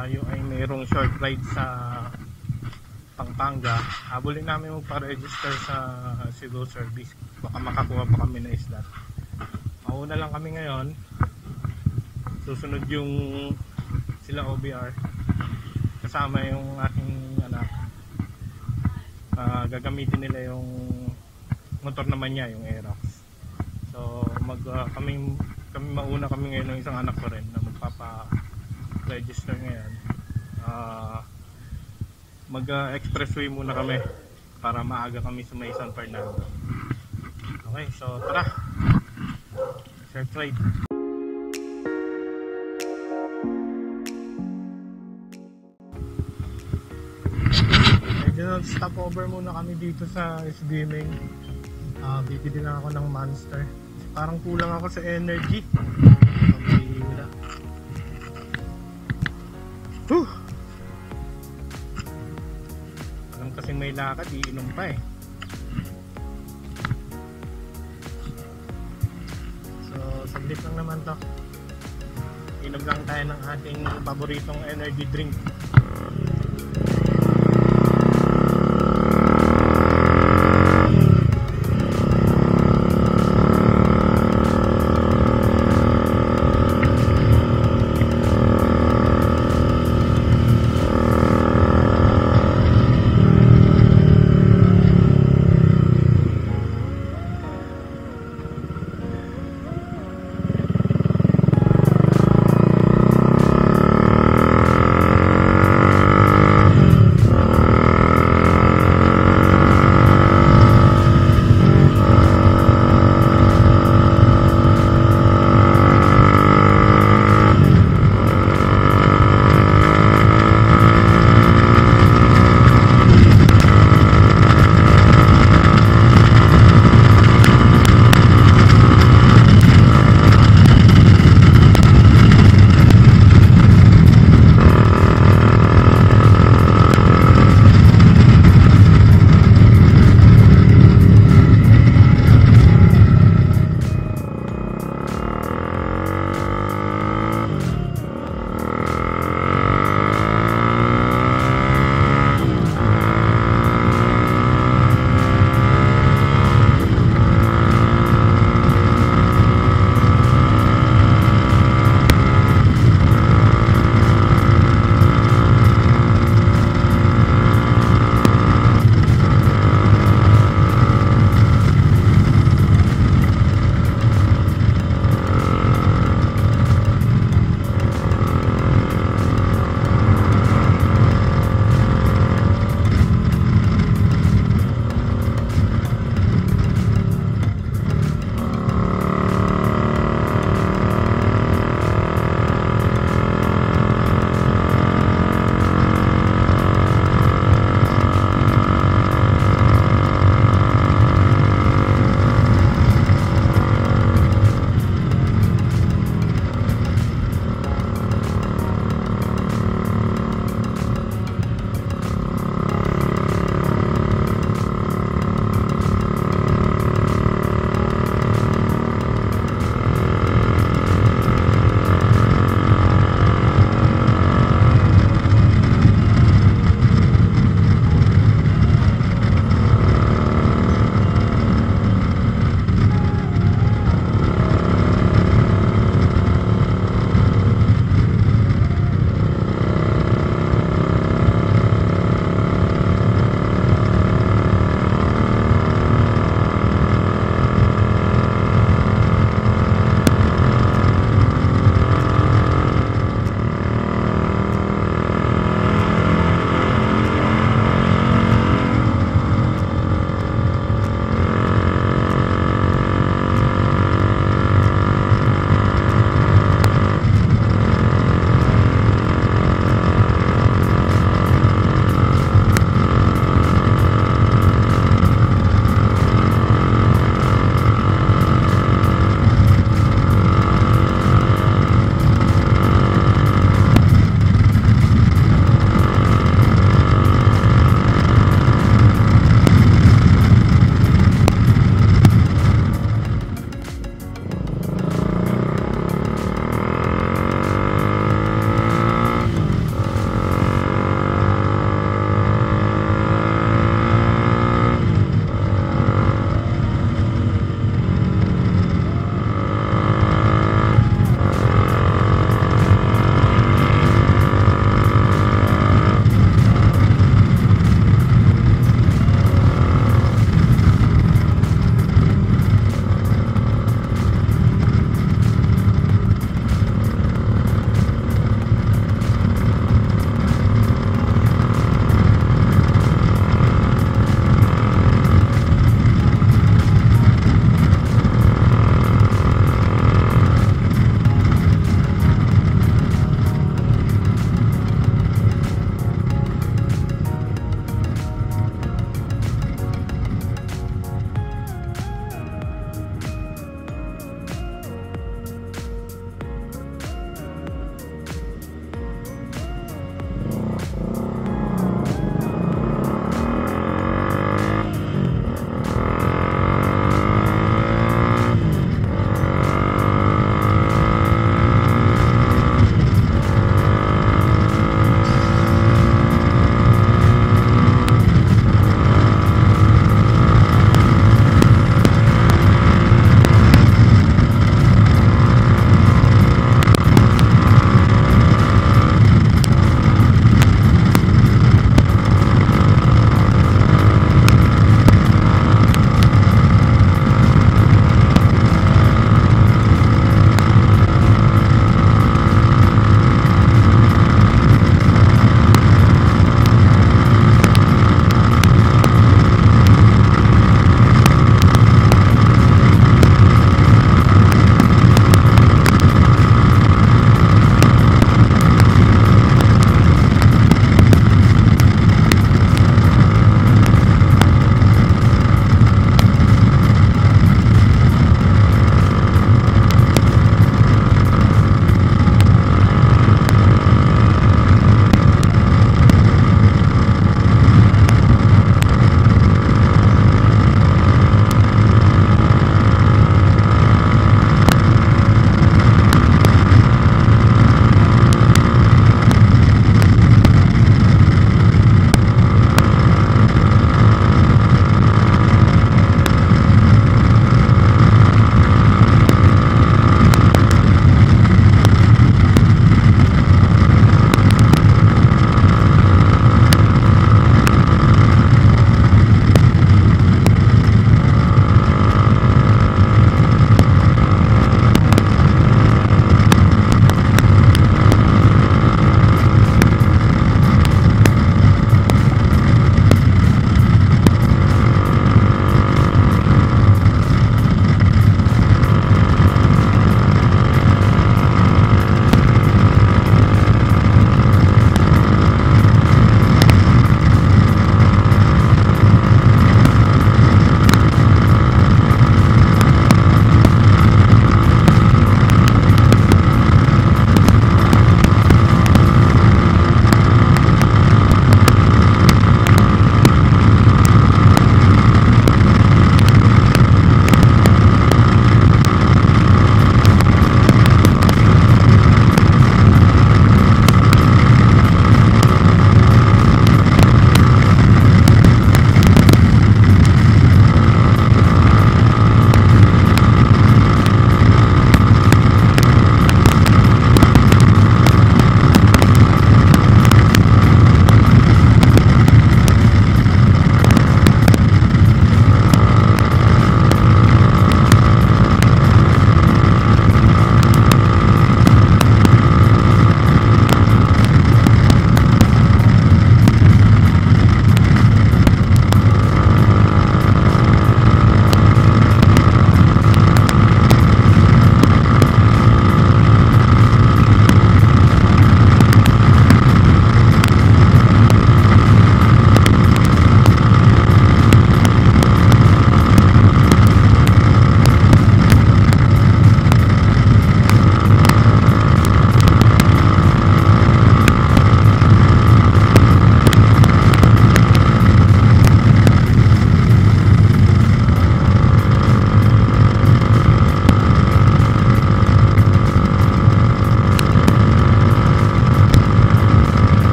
tayo ay mayroong short ride sa Pampanga, habulin namin magpa-register sa civil service, baka makakuha pa kami na islat. Mauna lang kami ngayon, susunod yung sila OBR, kasama yung aking anak. Gagamitin nila yung motor naman niya, yung Aerox. So kami mauna kami ngayon ng isang anak ko rin na magpapa-register ngayon. Mag-expressway muna kami para maaga kami sa may San Fernando. Okay, so tara, short ride. Medyo stopover muna kami dito sa swimming. Bibili lang ako ng Monster. Parang kulang ako sa energy. Pambihira. Alam kasing may lakad, iinom pa eh. So, saglit lang naman to. Inom lang tayo ng ating paboritong energy drink.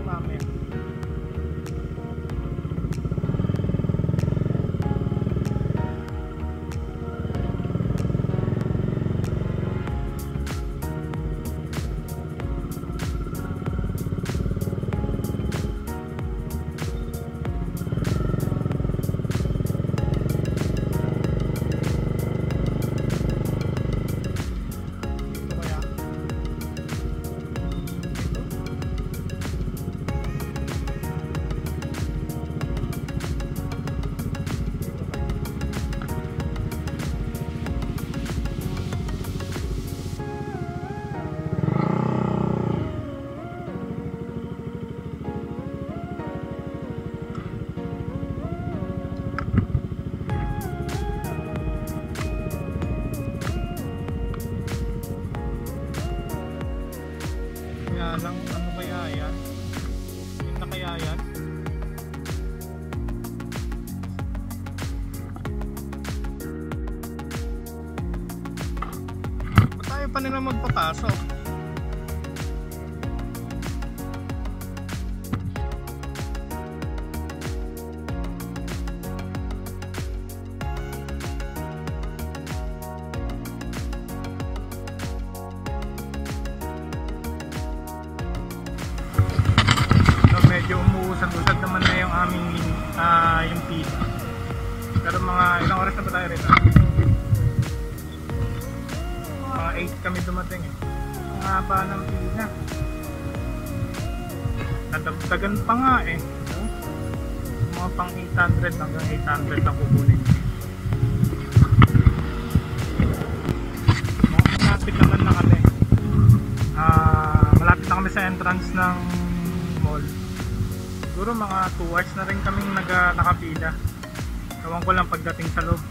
namin. Lang, ano kaya yan? Yun na kaya yan? Ba't tayo pa nila magpapasok? Medyo umuusad-usad naman na yung aming yung pila. Pero mga ilang oras na ba tayo rito? Mga 8 kami dumating eh. Ang haba ng pila. Nadagdagan pa nga eh. Mga pang 800 hanggang 800 lang kukunin. Malapit naman na kami. Malapit na kami sa entrance ng mall. Siguro mga 2 hours na rin kaming nakapila. Ewan ko lang pagdating sa loob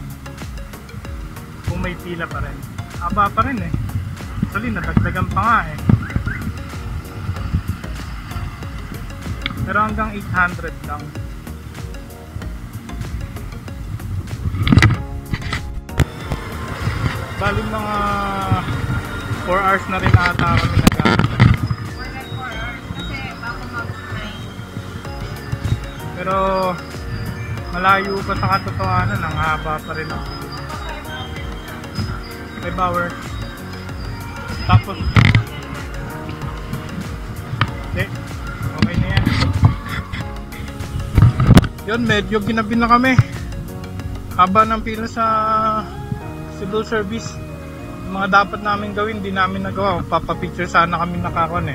kung may pila pa rin. Aba pa rin eh. Actually nadagdagan pa nga eh. Pero hanggang 800 lang. Bali mga 4 hours na rin ata kami pero malayo pa sa katotohanan, ang haba pa rin ang 5 hours. Tapos okay na yan. Yun, medyo ginabi na kami. Haba ng pila sa civil service. Yung mga dapat namin gawin, di namin nagawa. Papapicture sana kami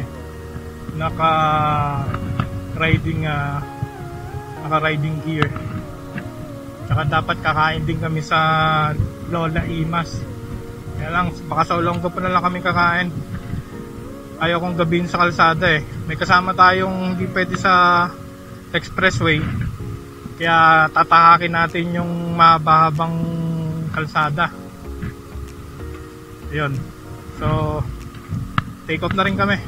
naka-riding gear. Tsaka dapat kakain din kami sa Lola Imas. Kaya lang, baka sa Olonggo pa na lang kami kakain. Ayaw kong gabihin sa kalsada eh. May kasama tayong hindi pwede sa expressway. Kaya tatahakin natin yung mahabang kalsada. Ayun. So, take off na rin kami.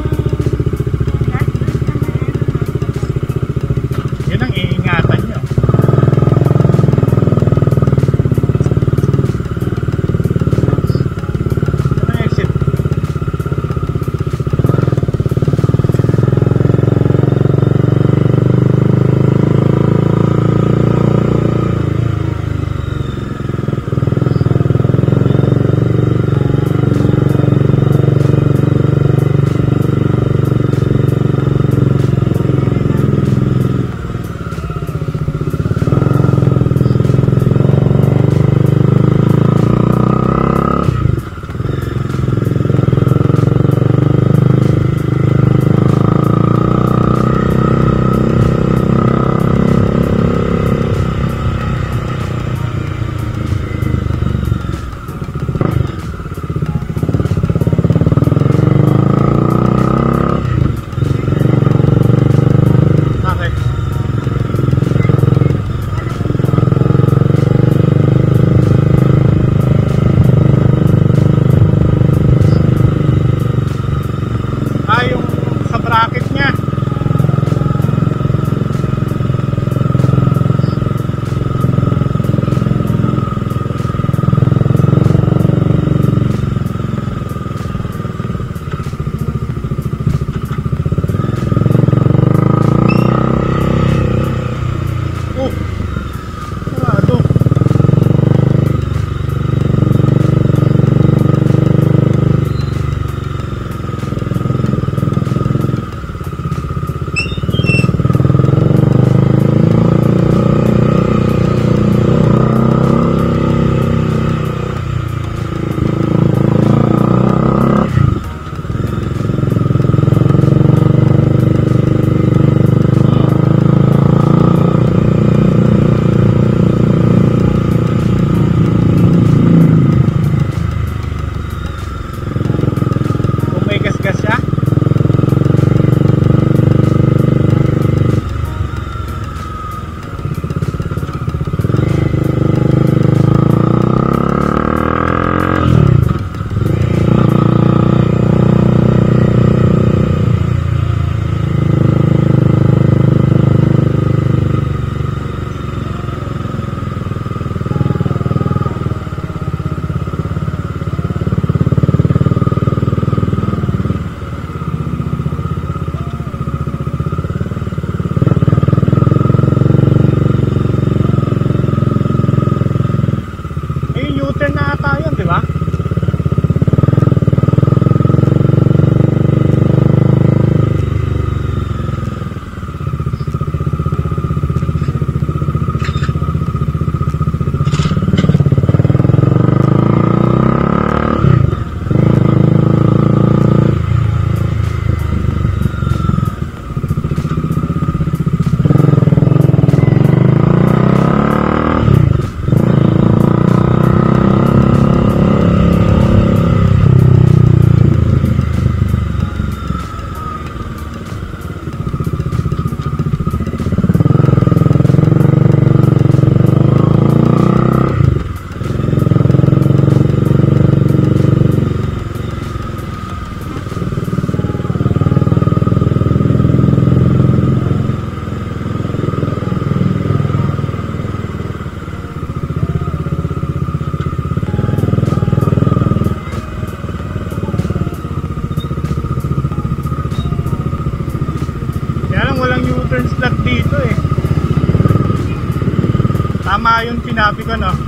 Yun ang iingatan nyo. Tama yung sinabi ko, no?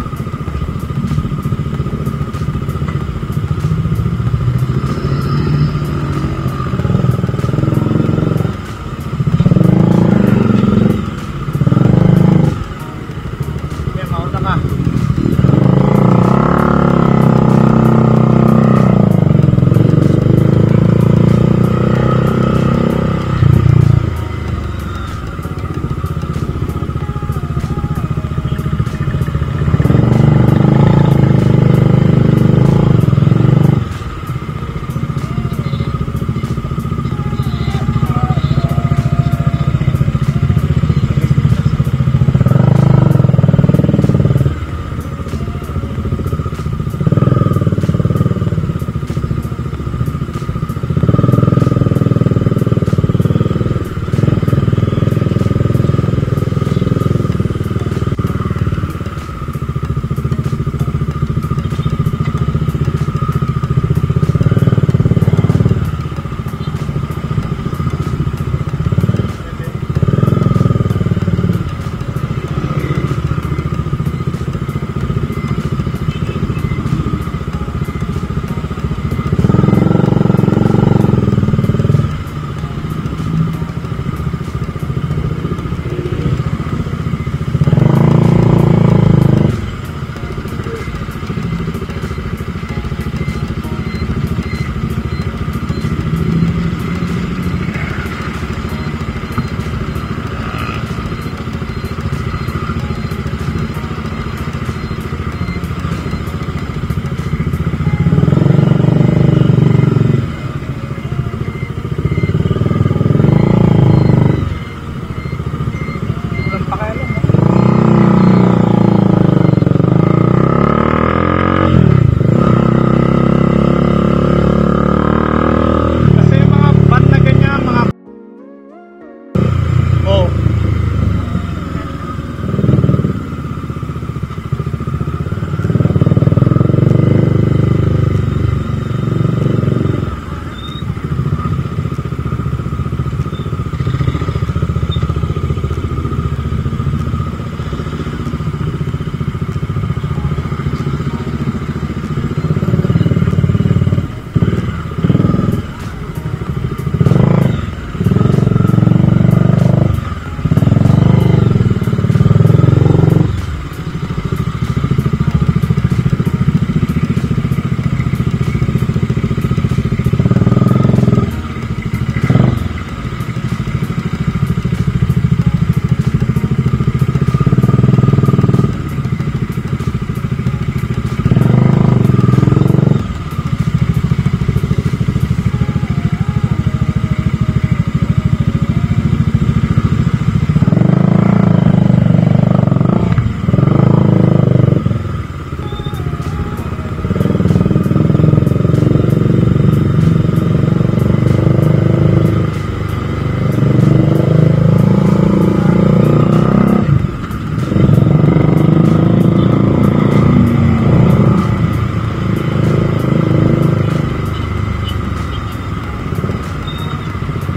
Okay, mauna ka.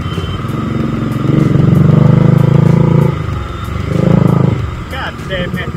Damn it.